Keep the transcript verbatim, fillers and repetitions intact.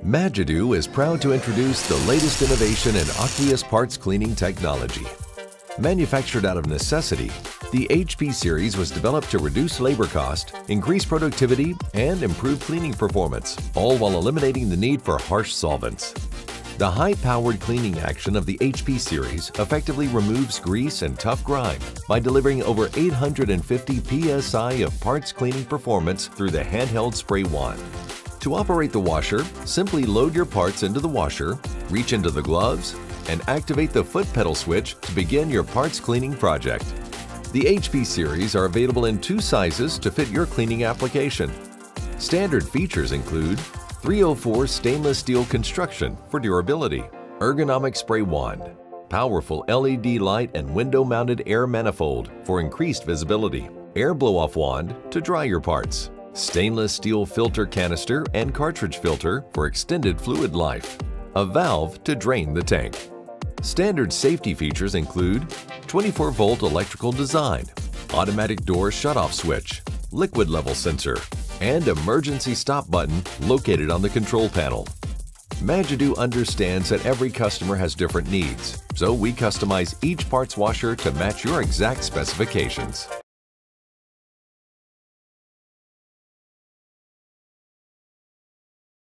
Magido is proud to introduce the latest innovation in aqueous parts cleaning technology. Manufactured out of necessity, the H P Series was developed to reduce labor cost, increase productivity, and improve cleaning performance, all while eliminating the need for harsh solvents. The high-powered cleaning action of the H P Series effectively removes grease and tough grime by delivering over eight hundred fifty P S I of parts cleaning performance through the handheld spray wand. To operate the washer, simply load your parts into the washer, reach into the gloves, and activate the foot pedal switch to begin your parts cleaning project. The H P Series are available in two sizes to fit your cleaning application. Standard features include three oh four stainless steel construction for durability, ergonomic spray wand, powerful L E D light and window-mounted air manifold for increased visibility, air blow-off wand to dry your parts, stainless steel filter canister and cartridge filter for extended fluid life, a valve to drain the tank. Standard safety features include twenty-four volt electrical design, automatic door shutoff switch, liquid level sensor, and emergency stop button located on the control panel. Magido understands that every customer has different needs, so we customize each parts washer to match your exact specifications.